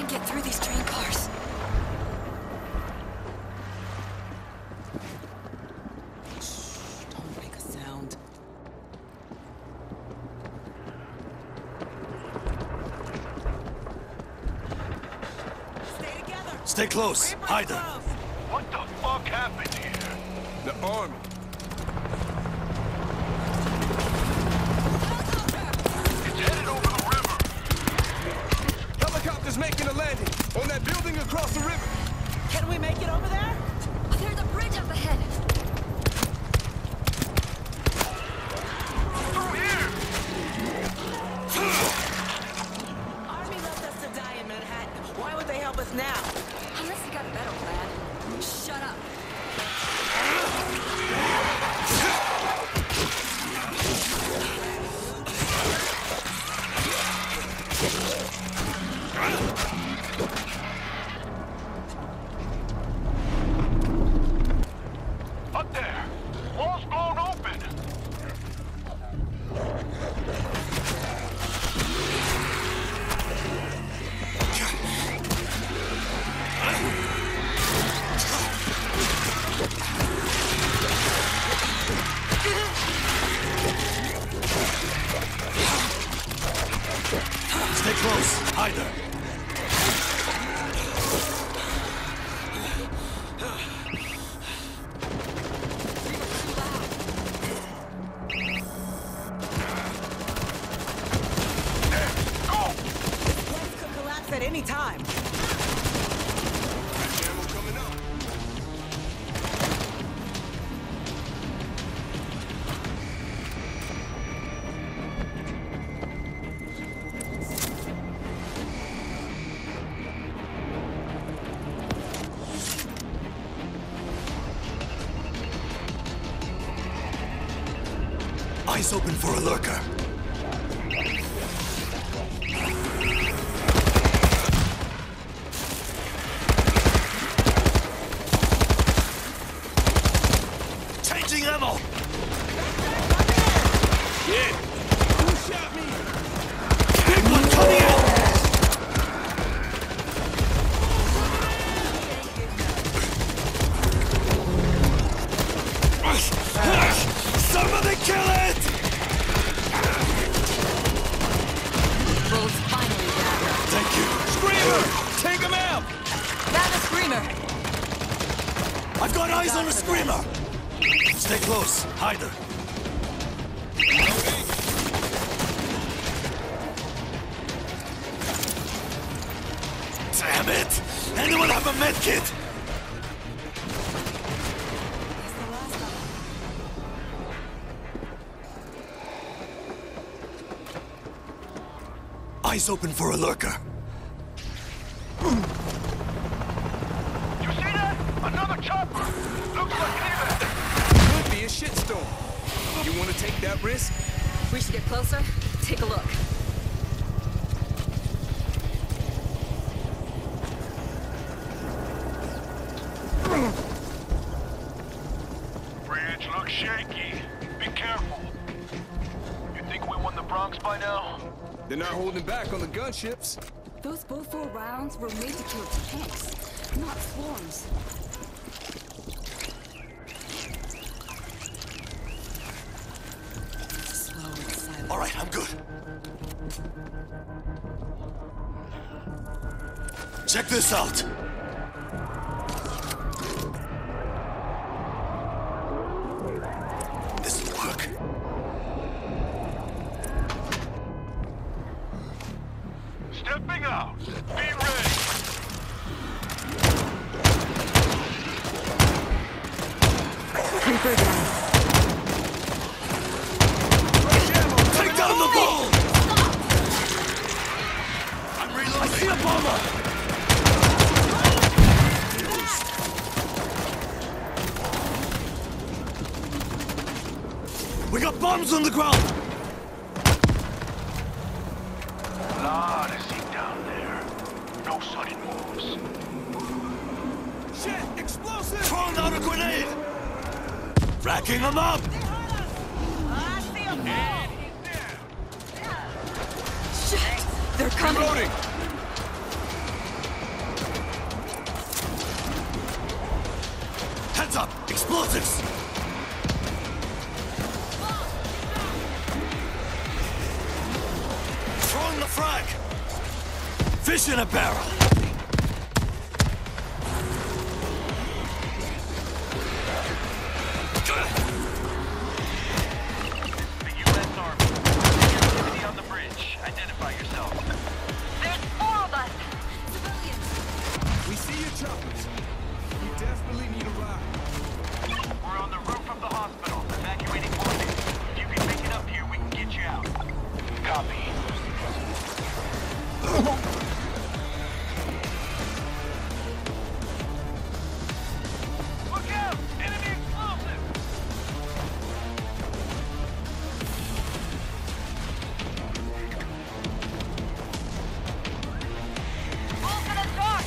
get through these train cars. Shh, don't make a sound. Stay together. Stay close. Hide them. What the fuck happened here? The army. It's headed over the river. Helicopter's making a landing on that building across the river. Can we make it over there? There's a bridge up ahead. Through here! Army left us to die in Manhattan. Why would they help us now? Unless you got a better plan. Shut up. Up there! Wall's blown open! Stay close. Hide them. Place could collapse at any time. Ammo coming up. Eyes open for a lurker. Changing ammo! Yeah. Who shot me? Big one coming in! Somebody kill it! Road's finally down. Thank you. Screamer! Take him out! Found a screamer. I've got eyes on the screamer! Stay close. Hide her. Damn it! Anyone have a med kit? Eyes open for a lurker. You see that? Another chopper! Looks like an evac! Could be a shitstorm. You want to take that risk? We should get closer. Take a look. Bridge looks shaky. Be careful. You think we won the Bronx by now? They're not holding back on the gunships. Those Bofor rounds were made to kill tanks, not swarms. Slow and silent. All right, I'm good. Check this out. This'll work. Stepping out. Be ready. Creeper down. Take down the ball! I'm reloading. I see a bomber! We got bombs on the ground! Lot of heat down there. No sudden moves. Shit! Explosive! Throwing out a grenade! Racking them up! I see a ball. Shit! They're coming! Reloading! explosives! Throwing the frag! Fish in a barrel! The U.S. Army. Activity on the bridge. Identify yourself. There's 4 of us! Civilians! We see your choppers. We desperately need a ride. We're on the roof of the hospital, evacuating wounded. If you can make it up here, we can get you out. Copy. Look out! Enemy explosive! Open the door!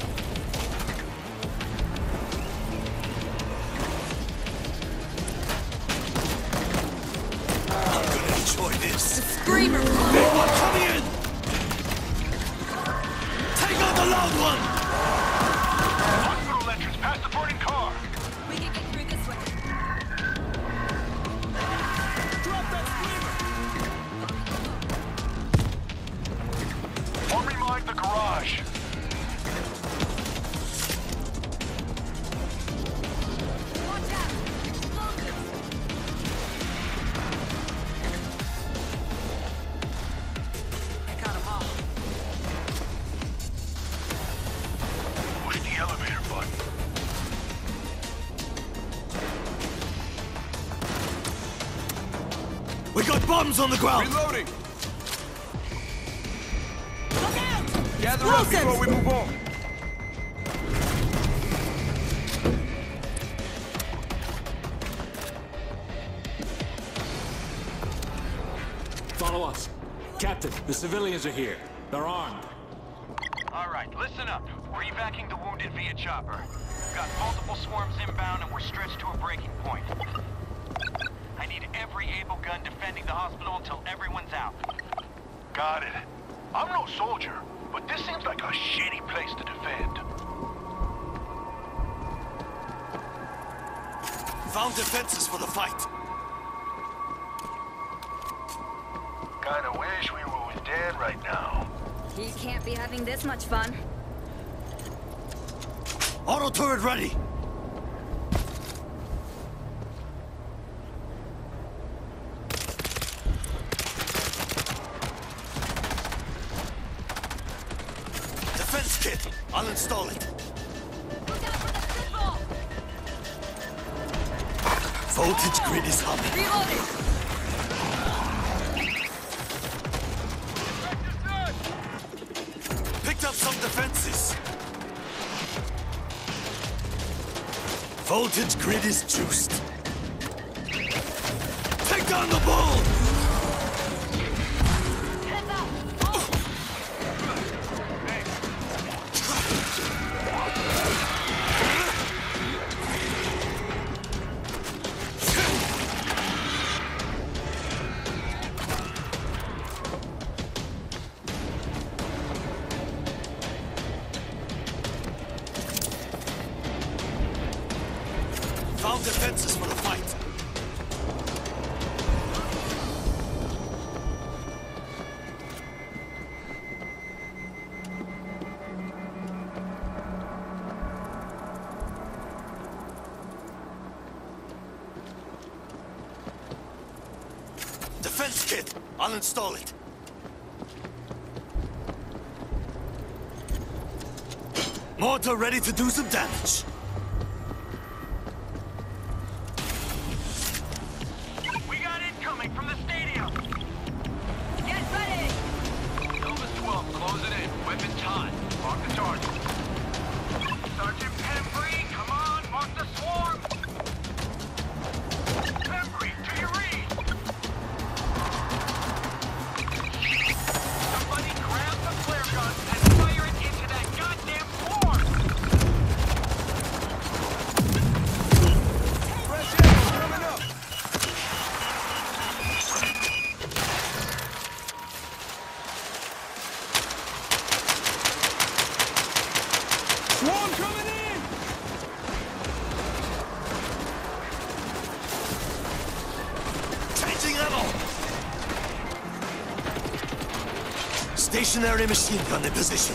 I'm gonna enjoy this. Screamer! Big one coming in! Take out the loud one! Hospital entrance, past the burning car! We can get through this way. Drop that screamer! Army mine the garage. Watch out! Explosives! I got them all. Push the elevator button. We got bombs on the ground! Reloading! Gather up before we move on. Follow us. Captain, the civilians are here. They're armed. All right, listen up. We're evacuating the wounded via chopper. We've got multiple swarms inbound and we're stretched to a breaking point. I need every able gun defending the hospital until everyone's out. Got it. I'm no soldier, but this seems like a shitty place to defend. Found defenses for the fight. Kinda wish we were with Dan right now. He can't be having this much fun. Auto turret ready! Defense kit! I'll install it. Look out for the football! Voltage grid is humming. Reloading! Picked up some defenses. Voltage grid is juiced. Take down the bull! Heads up! Found defenses for the fight. Defense kit. I'll install it. Mortar ready to do some damage. We got incoming from the stadium. Get ready! Elvis 12, close it in. Weapons hot. Mark the target. Sergeant Pembry, come on, mark the swarm. Pembry, to your read. Somebody grab the flare gun and fire it into that goddamn swarm. Fresh ammo coming up. Swarm coming in! Stationary machine gun in position.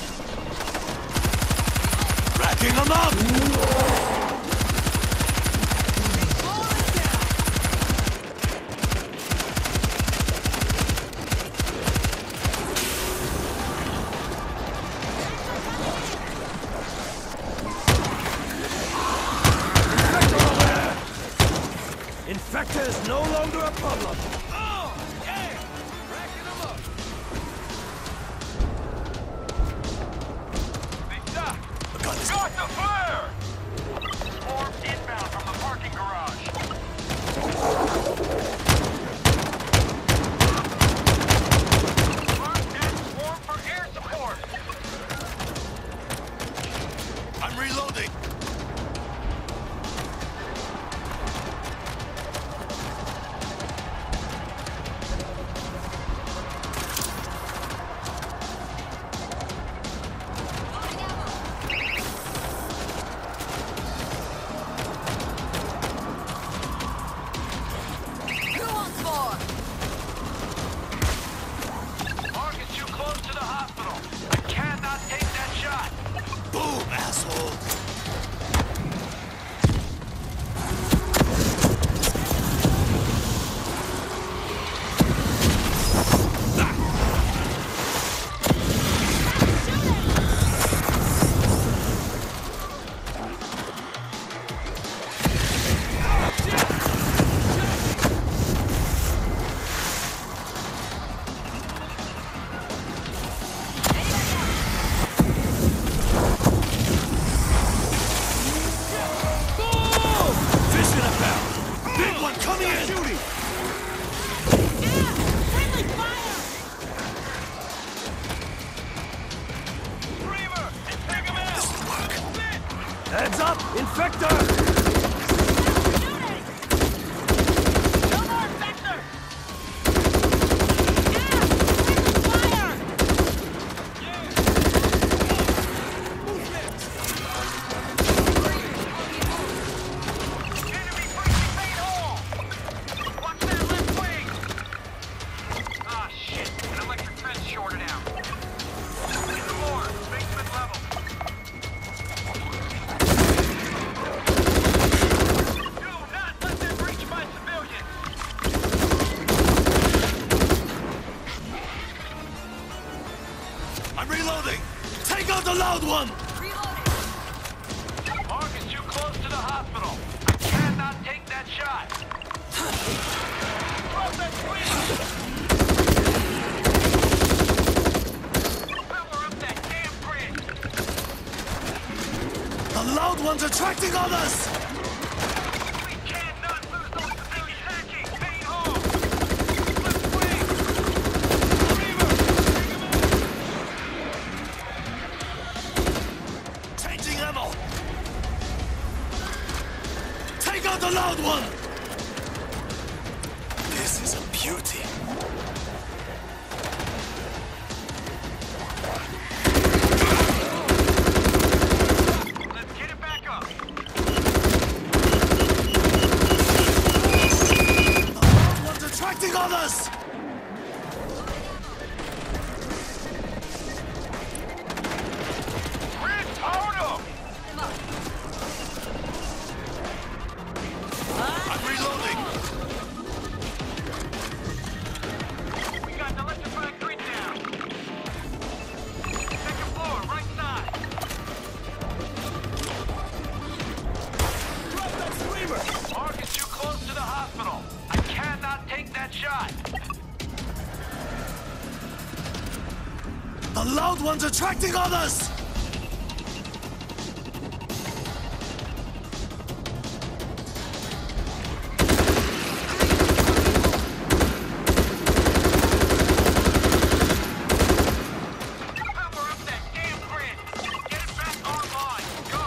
Racking them up! Infector is no longer a problem. Oh, yeah! Racking them up. They stop! Got the flare! Swarm inbound from the parking garage. Mark that swarm for air support! I'm reloading! Who wants more? Mark is too close to the hospital. I cannot take that shot. Boom, asshole! Fish in a barrel! Big one coming in! Shooting! Friendly fire! Screamer! Take him out! This'll work. Heads up, Infector! No more infector! Friendly fire! Enemy breaching main hall! Watch that left wing! Ah, shit. An electric fence shorted out. In the morgue, basement level. Do not let them breach my civilians! I'm reloading! Take out the loud one! Mark is too close to the hospital. I cannot take that shot. Drop that screamer! Power up that damn grid! The loud one's attracting others! We cannot lose those civilians. Hacking! Main hall! Left wing! Screamer! Changing ammo! Take out the loud one! This is a beauty. Let's get it back up. The loud one's attracting others! Grid totem! I'm reloading! We got the electrified grid down. Second floor, right side. Drop that screamer! Mark is too close to the hospital. I cannot take that shot. The loud one's attracting others! Power up that damn grid. Get it back online. Go.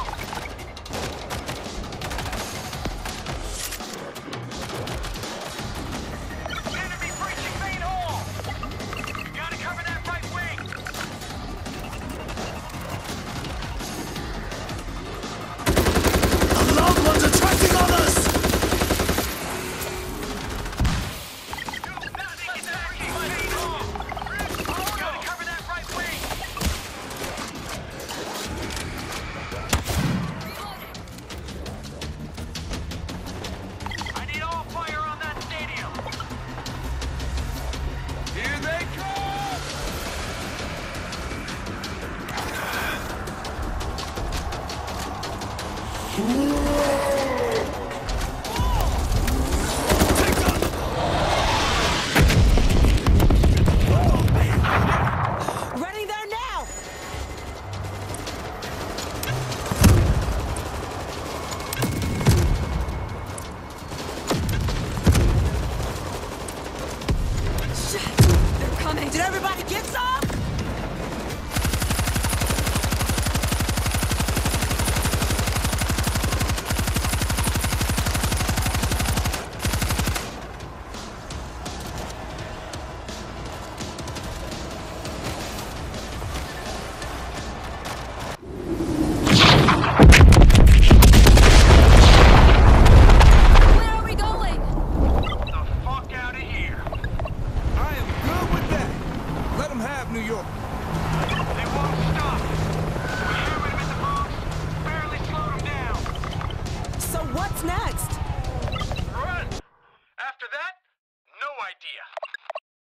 Enemy breaching main hall. Gotta cover that right wing. Moving.